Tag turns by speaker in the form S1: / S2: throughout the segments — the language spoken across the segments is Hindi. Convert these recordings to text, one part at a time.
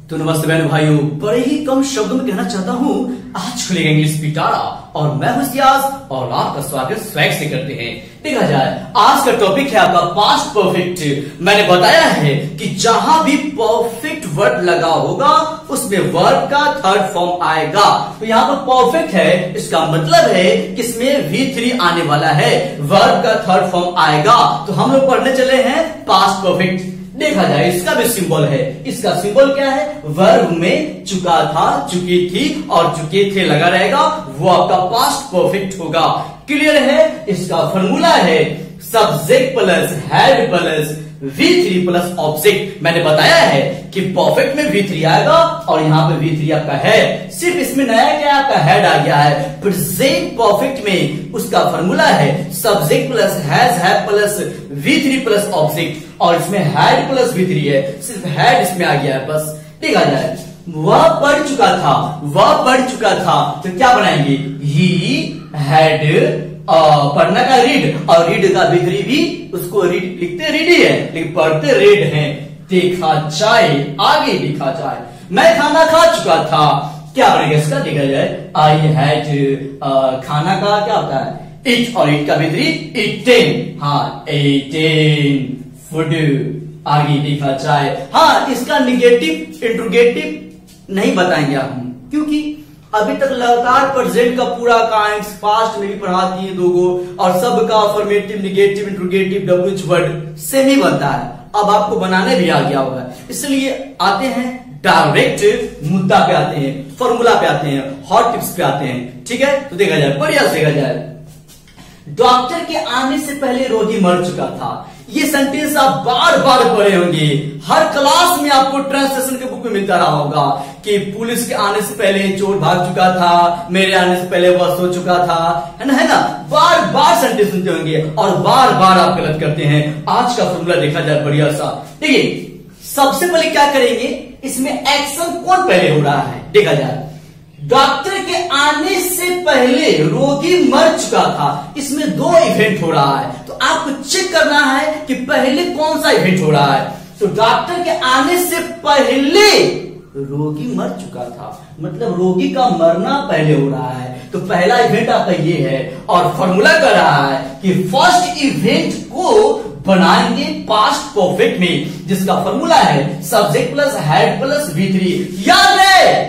S1: तो नमस्ते बहन भाइयों, बड़े ही कम शब्दों में कहना चाहता हूँ, आज खुलेगा इंग्लिश पिटारा और मैं हूं सियाज और आपका स्वागत स्वैग से करते हैं। देखा जाए आज का टॉपिक है आपका पास्ट परफेक्ट। मैंने बताया है कि जहां भी परफेक्ट वर्ड लगा होगा उसमें वर्ब का थर्ड फॉर्म आएगा। तो यहाँ पर परफेक्ट है, इसका मतलब है कि इसमें V3 आने वाला है, वर्ब का थर्ड फॉर्म आएगा। तो हम लोग पढ़ने चले हैं पास्ट परफेक्ट। देखा जाए इसका भी सिंबल है, इसका सिंबल क्या है? वर्ब में चुका था, चुकी थी और चुके थे लगा रहेगा, वो आपका पास्ट परफेक्ट होगा। क्लियर है? इसका फॉर्मूला है subject plus had plus V3 plus object. मैंने बताया है कि परफेक्ट में V3 आएगा और यहाँ पे V3 आपका है, सिर्फ इसमें नया क्या आपका हेड आ गया है। प्रेजेंट परफेक्ट में उसका फॉर्मूला है सब्जेक्ट प्लस हैज है प्लस V3 प्लस ऑब्जेक्ट, और इसमें हेड प्लस V3 है, सिर्फ हेड इसमें आ गया है बस। देखा जाए वह पढ़ चुका था, वह पढ़ चुका था, तो क्या बनाएंगे? ही हैड पढ़ना का रीड, और रीड का V3 भी उसको रीड लिखते रीड ही है लेकिन पढ़ते रेड हैं। देखा जाए आगे, देखा जाए मैं खाना खा चुका था, क्या बनेगा इसका? देखा जाए आई हैड खाना का क्या होता है? इट, और इट का V3 इटेन, हाँ एटेन फूड। आगे देखा जाए, हाँ इसका निगेटिव इंट्रोगेटिव नहीं बताएंगे हम, क्योंकि अभी तक लगातार प्रेजेंट का पूरा काइंड्स पास्ट में भी पढ़ा दिए दोगो, और सबका affirmative negative interrogative WH word same ही बनता है। अब आपको बनाने भी आ गया होगा, इसलिए आते हैं डायरेक्ट मुद्दा पे आते हैं, फॉर्मूला पे आते हैं, हॉट टिप्स पे आते हैं। ठीक है, तो देखा जाए बढ़िया से देखा जाए। डॉक्टर के आने से पहले रोगी मर चुका था, ये सेंटेंस आप बार बार पढ़े होंगे, हर क्लास में आपको ट्रांसलेशन के बुक में मिलता रहा होगा कि पुलिस के आने से पहले चोर भाग चुका था, मेरे आने से पहले वह सो चुका था, है ना? बार बार सेंटेंस सुनते होंगे और बार बार आप गलत करते हैं। आज का फॉर्मूला देखा जाए बढ़िया सा। देखिए सबसे पहले क्या करेंगे, इसमें एक्शन कौन पहले हो रहा है? देखा जाए डॉक्टर के आने से पहले रोगी मर चुका था, इसमें दो इवेंट हो रहा है, तो आपको चेक करना है कि पहले कौन सा इवेंट हो रहा है। तो डॉक्टर के आने से पहले रोगी मर चुका था, मतलब रोगी का मरना पहले हो रहा है, तो पहला इवेंट आपका ये है। और फॉर्मूला कर रहा है कि फर्स्ट इवेंट को बनाएंगे पास्ट परफेक्ट में, जिसका फॉर्मूला है subject plus had plus V3। याद है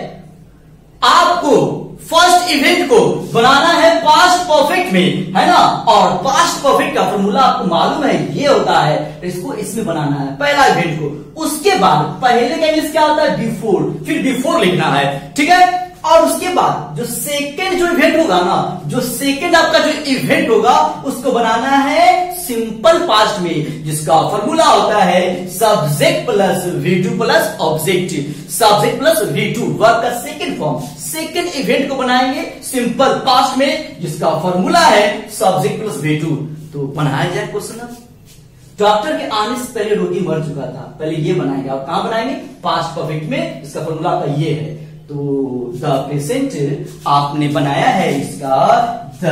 S1: आपको फर्स्ट इवेंट को बनाना है पास्ट परफेक्ट में, है ना? और पास्ट परफेक्ट का फॉर्मूला आपको मालूम है ये होता है, इसको इसमें बनाना है पहला इवेंट को। उसके बाद पहले का इंग्लिश क्या होता है? बिफोर, फिर बिफोर लिखना है, ठीक है? और उसके बाद जो सेकेंड जो इवेंट होगा ना, जो सेकेंड आपका जो इवेंट होगा उसको बनाना है सिंपल पास्ट में, जिसका फॉर्मूला होता है subject plus V2 plus object. Subject plus V2 verb का सेकेंड फॉर्म, सेकेंड इवेंट को बनाएंगे सिंपल पास्ट में, जिसका फॉर्मूला है सब्जेक्ट प्लस V2। तो बनाया जाए क्वेश्चन। अब डॉक्टर के आने से पहले रोगी मर चुका था, पहले ये बनाएंगे। आप कहां बनाएंगे? पास्ट परफेक्ट में, इसका फॉर्मूला आपका ये है। तो द पेशेंट आपने बनाया है इसका द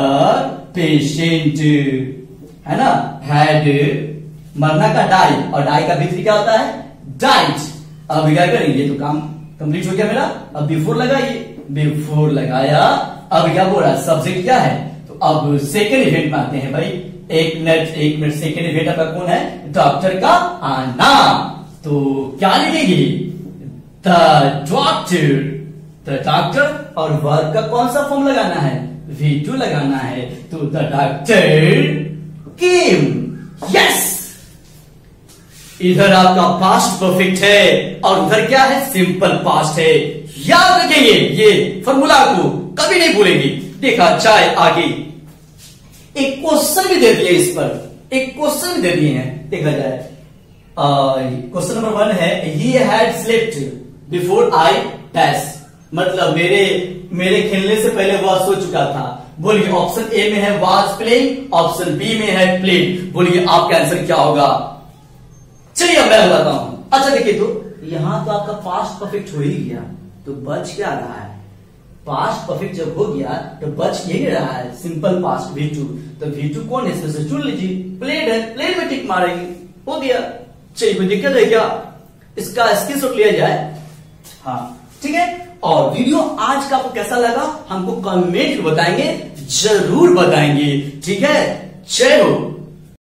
S1: पेशेंट, है ना? हैड मरना का डाई, और डाई का V3 क्या होता है? डाइट। अब क्या करेंगे? तो काम कंप्लीट हो गया मेरा। अब बिफोर लगाइए, बिफोर लगाया। अब क्या बोल रहा है? सब्जेक्ट क्या है? तो अब सेकेंड इवेंट में आते हैं भाई। एक मिनट सेकेंड इवेंट आपका कौन है? डॉक्टर का आना। तो क्या लिखेगी? द डॉक्टर, और वर्ब का कौन सा फॉर्म लगाना है? V2 लगाना है। तो द डॉक्टर केम। यस, इधर आपका पास्ट परफेक्ट है और उधर क्या है? सिंपल पास्ट है। याद रखेंगे ये फॉर्मूला को, कभी नहीं भूलेंगे। देखा जाए आगे, एक क्वेश्चन भी दे दिए इस पर, एक क्वेश्चन भी दे दिए हैं। देखा जाए क्वेश्चन नंबर 1 है he had slept before I dash, मतलब मेरे खेलने से पहले वह सो चुका था। बोलिए ऑप्शन ए में है वाज प्लेइंग, ऑप्शन बी में है प्लेड। बोलिए आपका आंसर क्या होगा? चलिए अब मैं बताता हूं। अच्छा देखिए, तो यहां तो आपका पास्ट परफेक्ट हो ही गया, तो बच क्या रहा है? पास्ट परफेक्ट जब हो गया तो बच यही रहा है सिंपल पास्ट V2। तो V2 कौन है? इसमें से चुन लीजिए, प्लेड है, प्लेड में टिक मारेंगे, हो गया। चलिए कोई दिक्कत है क्या? इसका स्क्रीनशॉट लिया जाए हाँ ठीक है। और वीडियो आज का आपको कैसा लगा हमको कमेंट में बताएंगे, जरूर बताएंगे। ठीक है, जय हो।